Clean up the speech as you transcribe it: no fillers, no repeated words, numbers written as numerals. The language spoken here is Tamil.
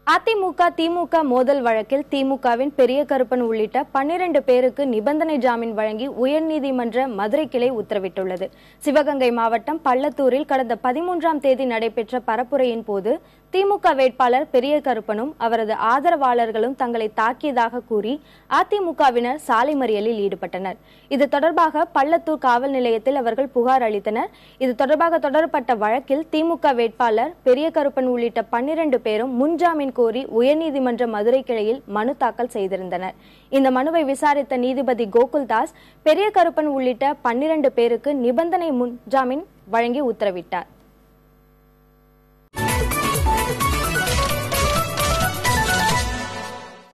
அதிமுக திமுக மோதல் வழக்கில் திமுகவின் பெரிய கருப்பன் உள்ளிட்ட 12 பேருக்கு நிபந்தனை ஜாமீன் வழங்கி உயர்நீதிமன்ற மதுரை கிளை உத்தரவிட்டுள்ளது. சிவகங்கை மாவட்டம் பள்ளத்தூரில் கடந்த 13ஆம் தேதி நடைபெற்ற பரப்புரையின் போது திமுக வேட்பாளர் பெரிய கருப்பனும் அவரது ஆதரவாளர்களும் தங்களை தாக்கியதாக கூறி அதிமுகவினர் சாலை மறியலில் ஈடுபட்டனர். இது தொடர்பாக பள்ளத்தூர் காவல் நிலையத்தில் அவர்கள் புகார் அளித்தனர். இது தொடர்பாக தொடரப்பட்ட வழக்கில் திமுக வேட்பாளர் பெரிய கருப்பன் உள்ளிட்ட 12 பேரும் முன்ஜாமீன் கோரி உயர்நீதிமன்ற மதுரை கிளையில் மனு தாக்கல் செய்திருந்தனர். இந்த மனுவை விசாரித்த நீதிபதி கோகுல்தாஸ் பெரிய கருப்பன் உள்ளிட்ட 12 பேருக்கு நிபந்தனை முன்ஜாமீன் வழங்கி உத்தரவிட்டார்.